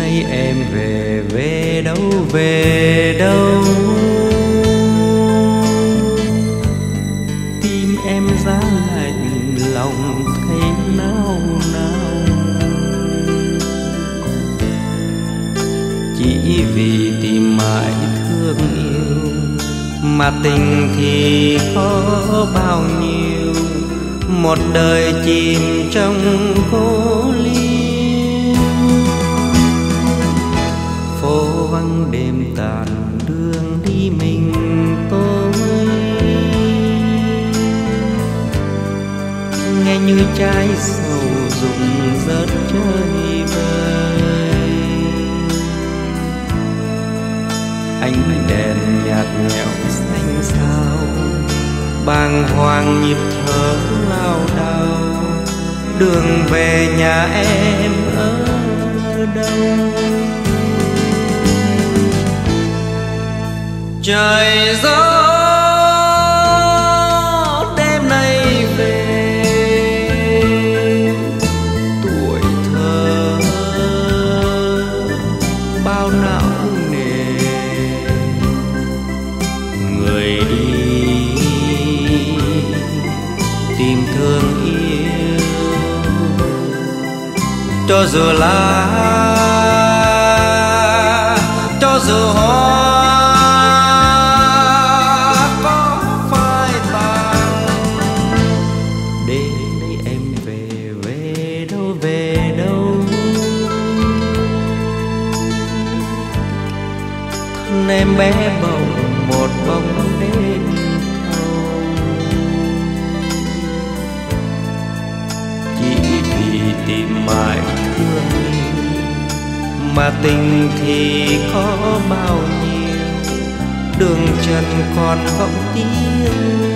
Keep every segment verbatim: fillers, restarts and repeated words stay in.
nay em về về đâu về đâu, tim em giá lạnh lòng thấy nao nao, chỉ vì tìm mãi thương yêu mà tình thì có bao nhiêu, một đời chìm trong cô liêu. Phố vắng đêm tàn đường đi mình tôi, nghe như trái sầu rụng rớt chơi vơi. Ánh đèn nhạt nhẽo xanh xao, bàng hoàng nhịp thở lao đao, đường về nhà em ở đâu? Trời gió đêm nay về, tuổi thơ bao não nề, người đi tìm thương yêu, cho dù lá cho dù hoa có phai tàn. Đêm nay em về về đâu về đâu, thân em bé bồng một bóng đêm thâu, chỉ vì tìm mãi thương mà tình thì có bao nhiêu, đường trần còn vọng tiếng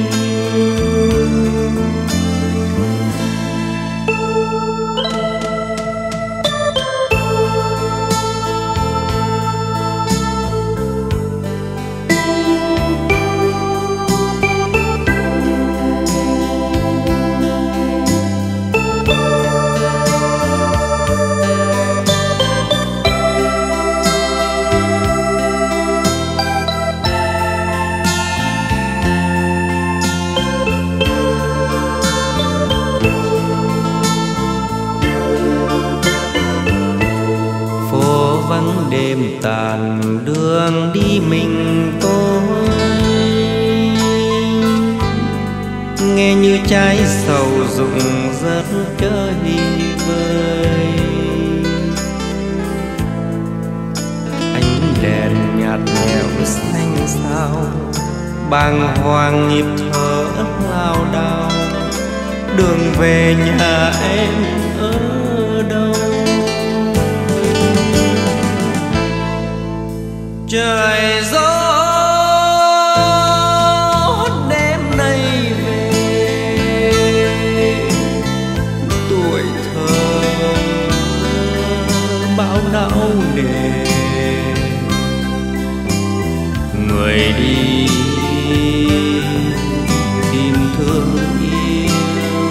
vắng đêm tàn đường đi mình tôi, nghe như trái sầu rụng rớt chơi vơi. Ánh đèn nhạt nhẽo xanh xao, bàng hoàng nhịp thở lao đao, đường về nhà em ở đâu? Trời gió đêm nay về, tuổi thơ bao não nề, người đi tìm thương yêu,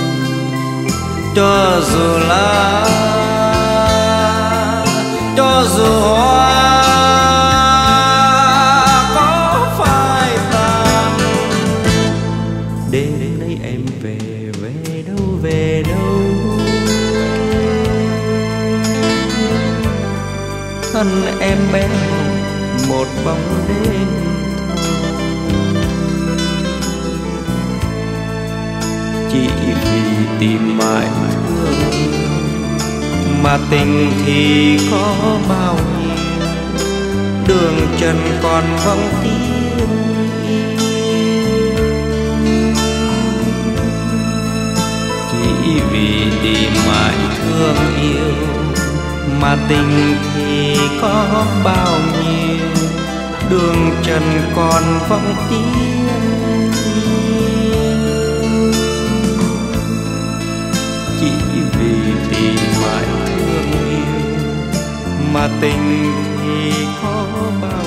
cho dù lá cho dù hoa về đâu. Thân em bé một bóng đêm chỉ vì tìm mãi thương mà tình thì có bao nhiêu, đường trần còn vọng tiếng chỉ vì tìm mãi thương yêu mà tình thì có bao nhiêu, đường trần còn vọng tiếng chỉ vì tìm mãi thương yêu mà tình thì có bao